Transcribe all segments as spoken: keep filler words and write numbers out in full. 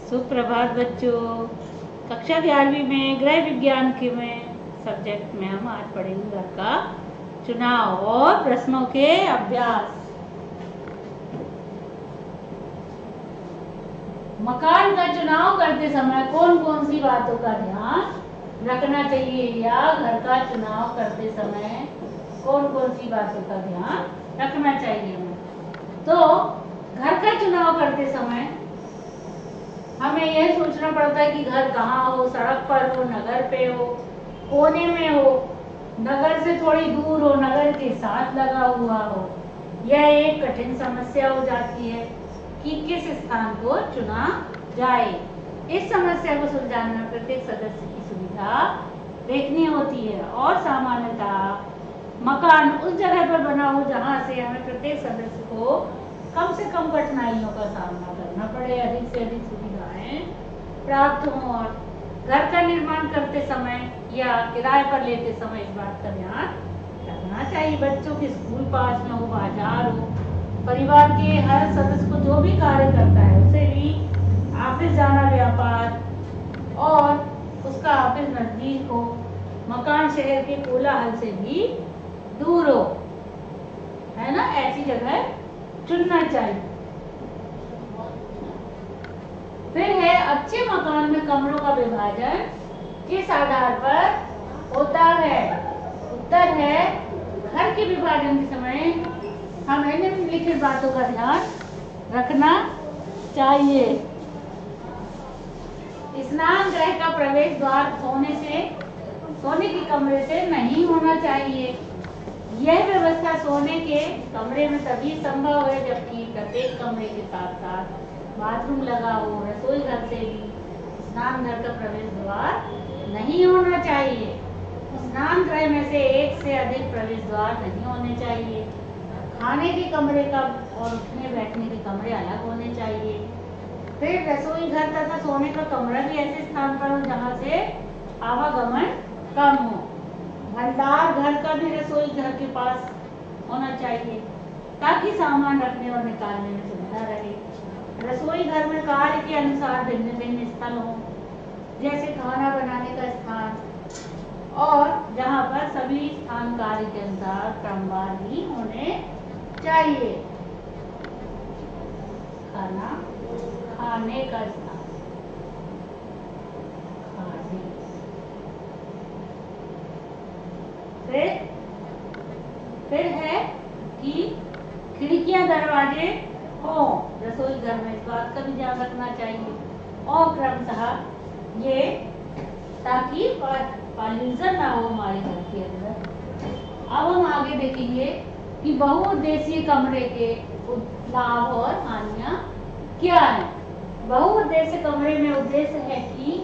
सुप्रभात बच्चों। कक्षा ग्यारहवीं में गृह विज्ञान के में सब्जेक्ट में हम आज पढ़ेंगे घर का चुनाव और प्रश्नों के अभ्यास। मकान का चुनाव करते समय कौन कौन सी बातों का ध्यान रखना चाहिए, या घर का चुनाव करते समय कौन कौन सी बातों का ध्यान रखना चाहिए। तो घर का चुनाव करते समय हमें यह सोचना पड़ता है कि घर कहाँ हो, सड़क पर हो, नगर पे हो, कोने में हो, नगर से थोड़ी दूर हो, नगर के साथ लगा हुआ हो। यह एक कठिन समस्या हो जाती है कि किस स्थान को चुना जाए। इस समस्या को सुलझाने में प्रत्येक सदस्य की सुविधा देखनी होती है और सामान्यतः मकान उस जगह पर बना हो जहाँ से हमें प्रत्येक सदस्य को कम से कम कठिनाइयों का सामना करना पड़े, अधिक से अधिक सुविधाएं प्राप्त हों। और घर का निर्माण करते समय या किराए पर लेते समय इस बात का ध्यान रखना चाहिए। बच्चों के स्कूल पास में हो, बाजार हो, परिवार के हर सदस्य को जो भी कार्य करता है उसे भी ऑफिस जाना, व्यापार और उसका ऑफिस नजदीक हो, मकान शहर के कोलाहल से भी दूर हो, है ना, ऐसी जगह चुनना चाहिए। फिर है अच्छे मकान में कमरों का विभाजन किस आधार पर होता है। उत्तर है घर के विभाजन के समय हमें निम्नलिखित बातों का ध्यान रखना चाहिए। स्नान गृह का प्रवेश द्वार सोने से सोने के कमरे से नहीं होना चाहिए। यह व्यवस्था सोने के कमरे में तभी संभव है जबकि प्रत्येक कमरे के साथ साथ बाथरूम लगा हो। रसोई घर से भी स्नान घर का प्रवेश द्वार नहीं होना चाहिए। स्नान गृह में से एक से अधिक प्रवेश द्वार नहीं होने चाहिए। खाने के कमरे का और उठने बैठने के कमरे अलग होने चाहिए। फिर रसोई घर तथा सोने का कमरा भी ऐसे स्थान पर हो जहाँ से आवागमन कम हो। भंडार घर का भी रसोई घर के पास होना चाहिए ताकि सामान रखने और निकालने में सुविधा रहे। रसोई घर में कार्य के अनुसार भिन्न भिन्न स्थल हो, जैसे खाना बनाने का स्थान, और जहाँ पर सभी स्थान कार्य के अनुसार क्रमवार ही होने चाहिए। खाना खाने का स्थान, खाने फिर फिर है कि खिड़कियां दरवाजे हो रसोई घर में, इस बात का भी ध्यान रखना चाहिए। और क्रमशः ये ताकि पॉल्यूशन ना हो हमारे घर के अंदर। अब हम आगे देखेंगे कि बहुउद्देशीय कमरे के लाभ और हानियां क्या है। बहुउद्देशीय कमरे में उद्देश्य है कि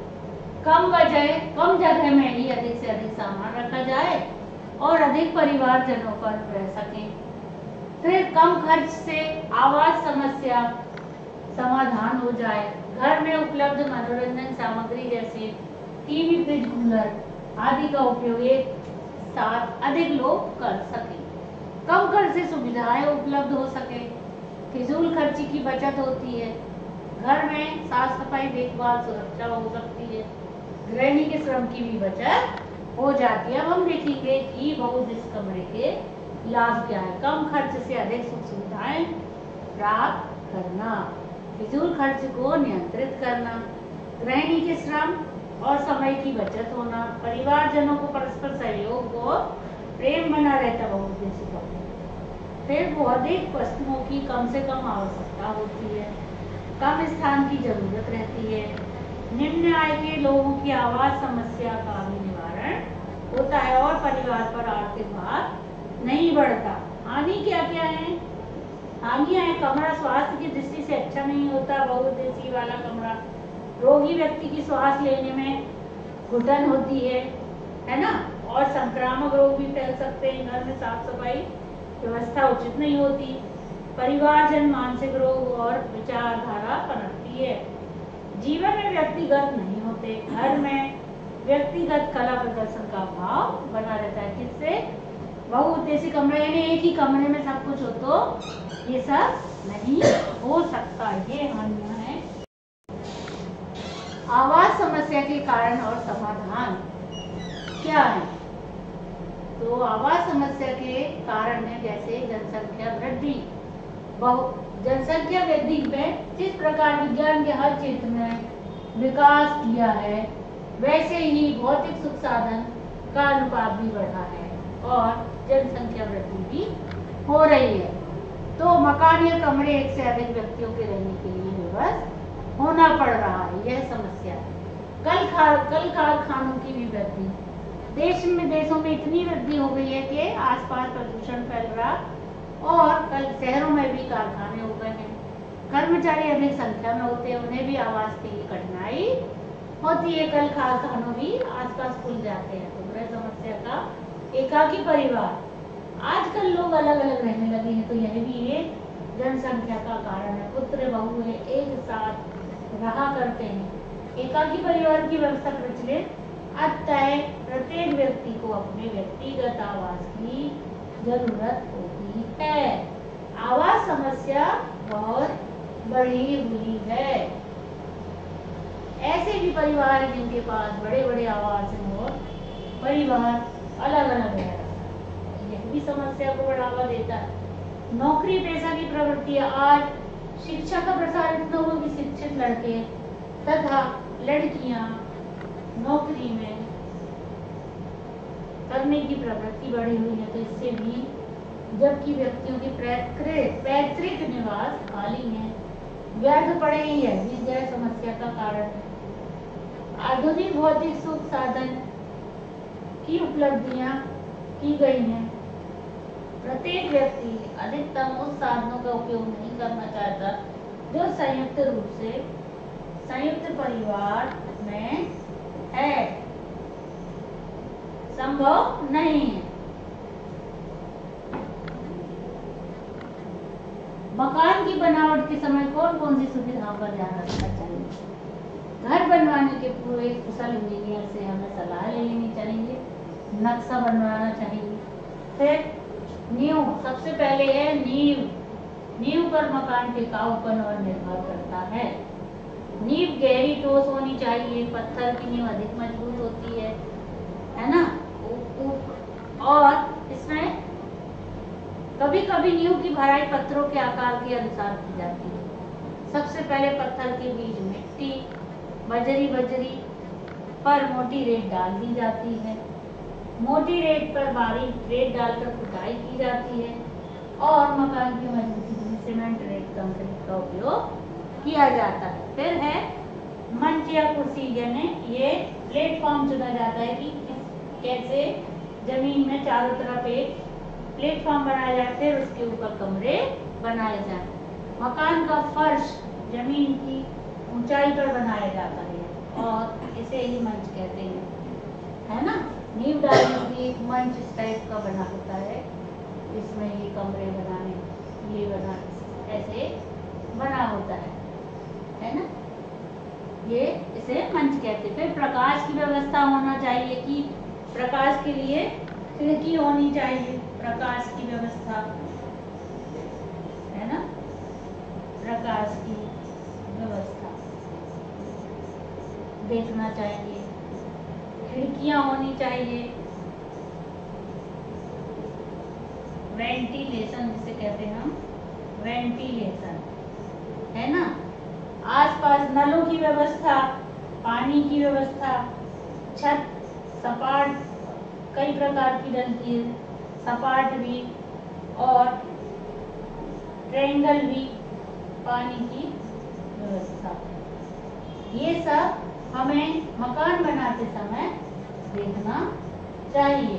कम वजह कम जगह में ही अधिक से अधिक सामान रखा जाए और अधिक परिवारजनों पर रह सकें। फिर कम खर्च से आवास समस्या समाधान हो जाए। घर में उपलब्ध मनोरंजन सामग्री जैसे टीवी, फ्रिज, कूलर आदि का उपयोग एक साथ अधिक लोग कर सकें। कम खर्च से सुविधाएं उपलब्ध हो सके। फिजूल खर्ची की बचत होती है। घर में साफ सफाई, देखभाल, सुरक्षा हो सकती है। गृहिणी के श्रम की भी बचत हो जाती है। अब हम देखेंगे कि बहुउद्देशीय कमरे के लाभ क्या है। कम खर्च से अधिक सुख सुविधाएं प्राप्त करना, फिजूल खर्च को नियंत्रित करना, गृहिणी के श्रम और समय की बचत होना, परिवारजनों को परस्पर सहयोग और प्रेम बना रहता बहुउद्देशीय कमरे। फिर बौद्धिक वस्तुओं की कम से कम आवश्यकता होती है, कम स्थान की जरूरत रहती है। निम्न आय के लोगों की आवास समस्या का भी निवारण होता है और परिवार पर आर्थिक भार नहीं बढ़ता। हानि क्या क्या है? हानियां है, कमरा स्वास्थ्य की दृष्टि से अच्छा नहीं होता। बहुउद्देशीय वाला कमरा रोगी व्यक्ति की श्वास लेने में घुटन होती है, है ना, और संक्रामक रोग भी फैल सकते हैं। घर में साफ सफाई व्यवस्था उचित नहीं होती। परिवारजन मानसिक रोग और विचारधारा पनपती है। जीवन में व्यक्तिगत नहीं होते। घर में व्यक्तिगत कला प्रदर्शन का भाव बना रहता है। किससे? बहुउद्देशीय कमरा, यानी एक ही कमरे में सब कुछ हो तो ये सब नहीं हो सकता। ये हानियां हैं। आवास समस्या के कारण और समाधान क्या है? तो आवास समस्या के कारण है जैसे जनसंख्या वृद्धि। बहु जनसंख्या वृद्धि में जिस प्रकार विज्ञान के हर क्षेत्र में विकास किया है, वैसे ही भौतिक सुख साधन का अनुपात भी बढ़ा है और जनसंख्या वृद्धि भी हो रही है। तो मकान या कमरे एक से अधिक व्यक्तियों के रहने के लिए व्यवस्थित होना पड़ रहा है, यह समस्या है। कल कल कारखानों की भी वृद्धि, देश में देशों में इतनी वृद्धि हो गई है कि आसपास प्रदूषण फैल रहा और कल शहरों में भी कारखाने हो गए हैं। कर्मचारी अधिक संख्या में होते हैं, उन्हें भी आवास के लिए कठिनाई होती है। कल कारखानों भी आसपास खुल जाते हैं। तो गृह समस्या का एकाकी परिवार, आजकल लोग अलग अलग रहने लगे हैं, तो यह भी एक जनसंख्या का कारण है। पुत्र बहू है एक साथ रहा करते हैं। एकाकी परिवार की व्यवस्था प्रचलित, अतः प्रत्येक व्यक्ति को अपने व्यक्तिगत आवास की जरूरत होती है। आवास समस्या बहुत बढ़ी हुई है। ऐसे भी परिवार हैं जिनके पास बड़े बड़े आवास हैं और परिवार अलग अलग है, यह भी समस्या को बढ़ावा देता है। नौकरी पेशा की प्रवृत्ति, आज शिक्षा का प्रसार इतना हुआ कि शिक्षित लड़के तथा लड़कियां नौकरी में करने की प्रवृत्ति बढ़ी हुई है। तो इससे भी, जबकि व्यक्तियों के पैतृक निवास खाली हैं, व्यर्थ पड़े ही है, इस गैर समस्या का कारण है। आधुनिक भौतिक सुख साधन की उपलब्धियां की गई हैं। प्रत्येक व्यक्ति अधिकतम उस साधनों का उपयोग नहीं करना चाहता जो संयुक्त रूप से संयुक्त परिवार में है, संभव नहीं है। मकान की बनावट के समय कौन कौन सी सुविधाओं का ध्यान रखना चाहिए? घर बनवाने के पूर्व एक कुशल इंजीनियर से हमें सलाह ले लेनी चाहिए, नक्शा बनवाना चाहिए। फिर नींव, सबसे पहले है नींव। नींव पर मकान टिकाऊपन और निर्भर करता है। नींव गहरी ठोस होनी चाहिए, पत्थर की नींव अधिक मजबूत होती है, है ना। और इसमें कभी कभी नींव की भराई पत्थरों के आकार के अनुसार की जाती है। सबसे पहले पत्थर के बीच मिट्टी, बजरी बजरी पर मोटी रेत डाल दी जाती है। मोटी रेत पर बारीक रेत डालकर खुदाई की जाती है और मकान की मजबूती के लिए सीमेंट रेत कंक्रीट का उपयोग किया जाता है। फिर है मंच या कुर्सी, यानी ये प्लेटफॉर्म चुना जाता है कि कैसे जमीन में चारों तरफ एक प्लेटफॉर्म बनाया जाए, फिर उसके ऊपर कमरे बनाए जाए। मकान का फर्श जमीन की ऊंचाई पर बनाया जाता है और इसे ही मंच कहते हैं, है ना। नींव डालने की एक मंच इस टाइप का बना होता है, इसमें ये कमरे बनाने, ये बना ऐसे बना होता है, है ना। ये इसे मंच कहते हैं। फिर प्रकाश की व्यवस्था होना चाहिए कि प्रकाश के लिए खिड़की होनी चाहिए, प्रकाश की व्यवस्था, है ना। प्रकाश की व्यवस्था देखना चाहिए, खिड़कियां होनी चाहिए, वेंटिलेशन जिसे कहते हैं हम, वेंटिलेशन, है ना। आसपास नलों की व्यवस्था, पानी की व्यवस्था, छत सपाट कई प्रकार की डलती है, सपाट भी और ट्रायंगल भी पानी की व्यवस्था। ये सब हमें मकान बनाते समय देखना चाहिए।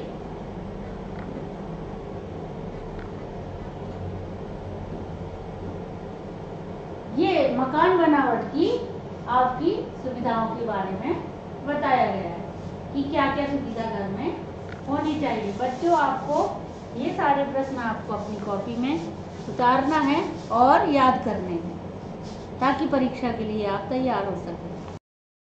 ये मकान बनावट की आपकी सुविधाओं के बारे में बताया गया है कि क्या क्या सुविधा घर में होनी चाहिए। बच्चों, आपको ये सारे प्रश्न आपको अपनी कॉपी में उतारना है और याद करने हैं ताकि परीक्षा के लिए आप तैयार हो सकें।